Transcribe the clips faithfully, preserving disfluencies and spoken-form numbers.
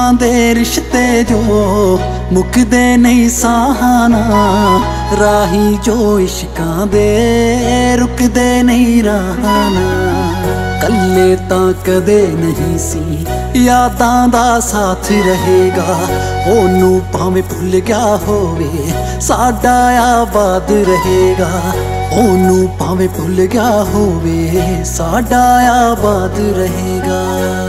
रूहां दे रिश्ते जो मुकदे नहीं सहाना, राही जो इश्कां दे रुकदे नहीं रहना। कल्ले तां कदे नहीं सी यादां दा साथ रहेगा, ओनू भावें भुल गया होवे साडा आबाद रहेगा। ओनू भावें भुल गया होवे साडा आबाद रहेगा।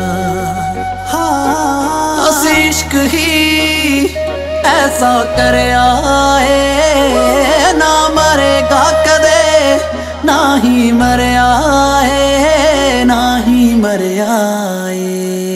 हाँ असी इश्क ही ऐसा करया है, ना मरेगा कदे ना ही मरया है, ना ही मरया है।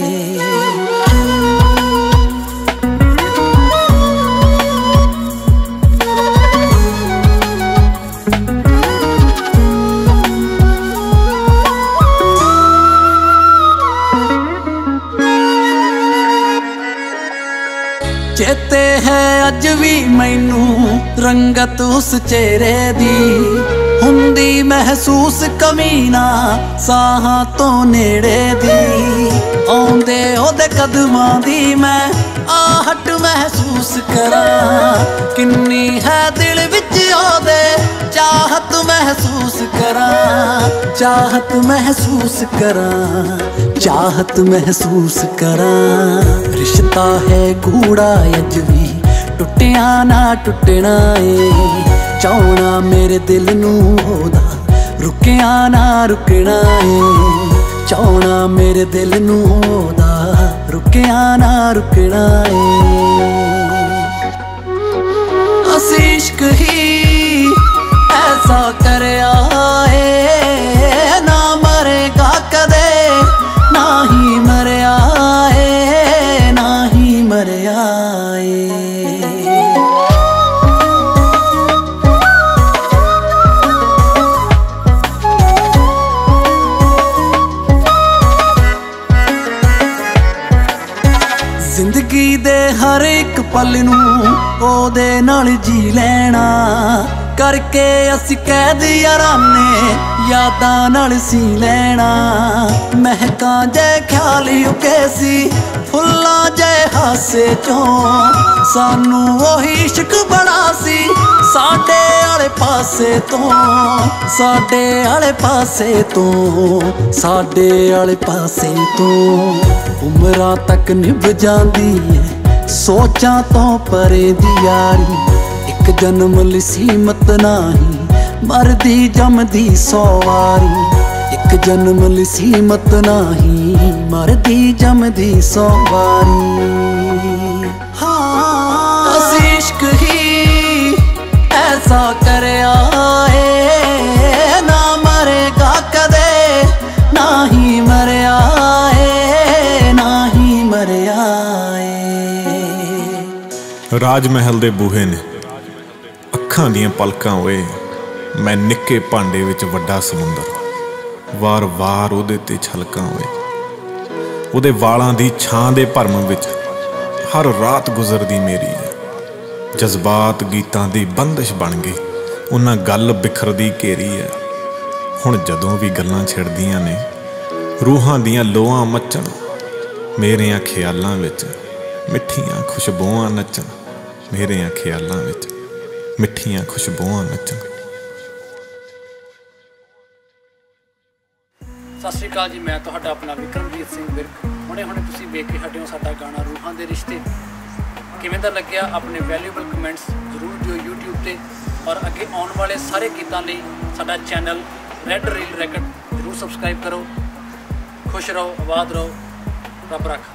चेते है अज भी मैनू रंगत उस चेहरे दी, हुंदी महसूस कमीना साहां तो नेड़े दी। आउंदे ओदे कदमां दी मैं आहट महसूस करां, किन्नी है दिल विच ओदे चाहत महसूस करां। चाहत महसूस करां, चाहत महसूस करां। रिश्ता है कूड़ा अज भी टुटिया ना टुटना है, चाहना मेरे दिल नू ओदा रुकिया ना रुकना है। चाहना मेरे दिल नू ओदा रुकिया ना रुकना है। असी इश्क ही ऐसा करया है, ना मरेगा कदे ना ही मरया है, ना ही मरया है। जिंदगी दे हर एक पल नू ओदे नाल जी लेना, करके असी कैद याराने यादां नाल सी लेना। महकां जै ख्याल युके सी फुल्लां जै हासे चों, सानू ओही इश्क बड़ा सी साडे आले पासे तो, साडे आले पासे तो, साडे आले पासे तो। उमरां तक निभ जांदी है सोचां तो परे दी यारी, एक जन्म लिसी मत नाही मरदी जमदी सौ वारी। एक जन्म लिसी मत नाही मरदी जमदी सौ वारी। हाँ असी इश्क ही ऐसा करया है, ना मरेगा कदे ना ही मरया है, ना ही मरया है। राज महल दे बूहे ने अखां दियां पलकां होए, मैं निक्के भांडे विच वड्डा समुंदर, वार वार उहदे ते छलकां होए। उहदे वालां दी छां दे भरम विच हर रात गुजरदी मेरी है। जज्बात गीतां दी बंदिश बन गई, उन्हां गल बिखरदी घेरी है। हुण जदों भी गल्लां छिड़दियां ने रूहां दियां लोआं मचण, मेरियां ख्यालां विच मिठियां खुशबूआं नचण, मेरियां ख्यालां विच मिठियां खुशबूआं नचण। सत श्री अकाल जी, मैं तुहाडा अपना विक्रमजीत सिंह विरक। हुणे हुणे तुसीं वेख के हटिओ साडा गाना रूहां दे रिश्ते किवें दा लग्गिया, अपने वैल्यूएबल कमेंट्स जरूर दिओ यूट्यूब ते। और अगे आउण वाले सारे गीतां लई साडा चैनल रैड रील रैकट जरूर सबसक्राइब करो। खुश रहो, आबाद रहो, रब रख।